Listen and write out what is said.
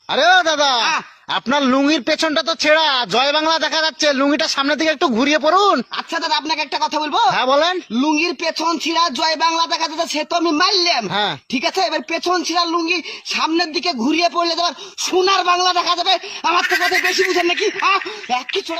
আরে ও দাদা, আপনার লুঙ্গির পেছনটা তো ছেঁড়া, জয় বাংলা দেখা যাচ্ছে, লুঙ্গিটা সামনের দিকে একটু ঘুরিয়ে পড়ুন। আচ্ছা দাদা, আপনাকে একটা কথা বলবো। হ্যাঁ বলেন। লুঙ্গির পেছন ছিঁড়া জয় বাংলা দেখা যাচ্ছে, সে তো আমি মারলাম। হ্যাঁ। ঠিক আছে, এবার পেছন ছিঁড়া লুঙ্গি সামনের দিকে ঘুরিয়ে পড়লে তোমার সোনার বাংলা দেখা যাবে। আমার তো কথা বেশি বুঝেন নাকি? একই